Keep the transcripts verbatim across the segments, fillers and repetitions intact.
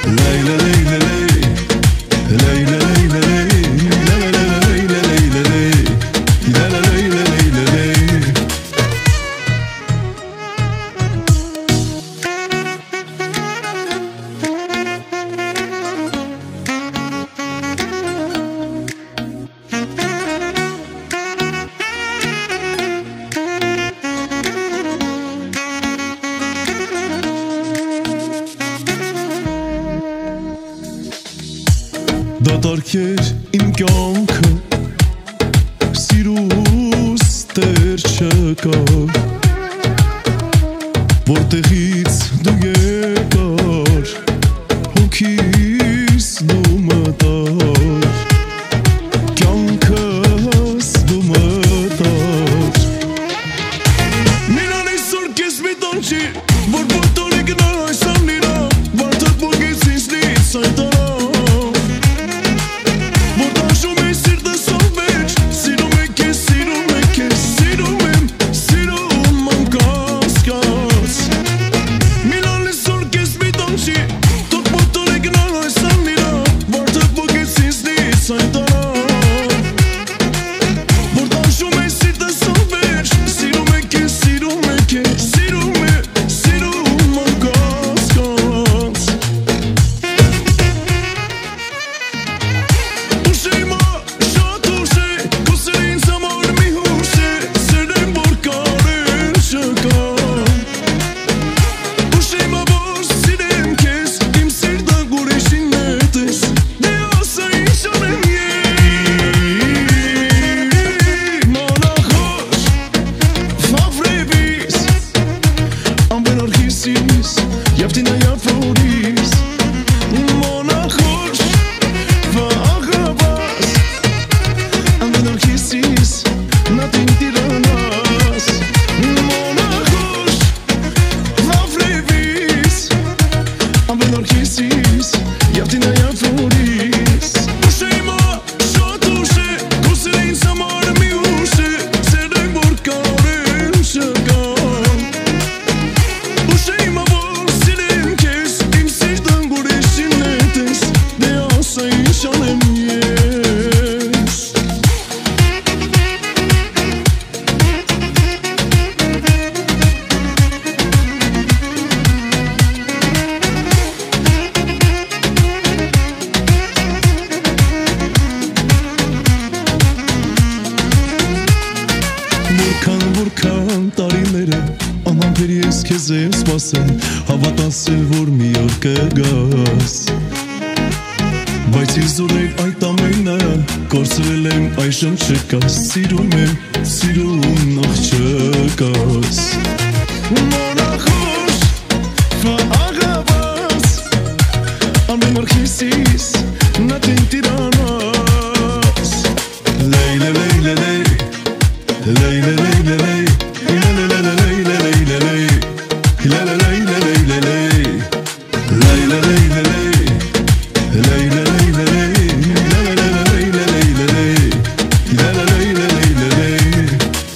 Leyla leyla ley, leyla leyla ley, la la la leyla leyla ley, la la leyla leyla ley. Դատարկեր իմ կյանքը սիրուս տեր չկա որտեղից դու եկար հոգիս դու մտար կյանքս դու մտար Միրանի սոր կես մի տանչի որ բոլտորի գնա այս ամնիրա վարդատ բոգես ինձնից այդ արա Որքան տարիները անհամբեր ես քեզ եմ սպասել հավատացել որ մի օր կգաս Բայց ես զորել այդ ամենը կորցրել եմ այժմ չկաս Սիրում եմ, սիրում նախ չկաս Մոնախոս, վաղավաս Ամեն օր քեսիս նատին տիրանաս Լեյլե, լեյլե, լեյ Leyla leyla ley, la la la la leyla leyla ley, la la leyla leyla ley, leyla leyla ley, leyla leyla ley, la la la la leyla leyla ley, la la leyla leyla ley.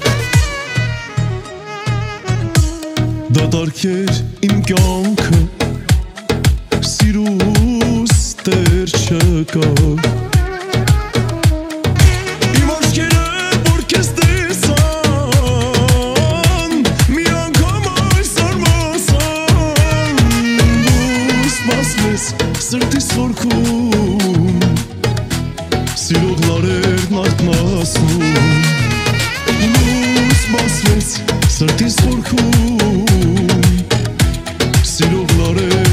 Դատարկեր իմ կյանքը սիրուս տեր չկա Սրտիս խորքում Սիրողներն արթնացնում Լույս բացվեց Սրտիս խորքում Սիրողներն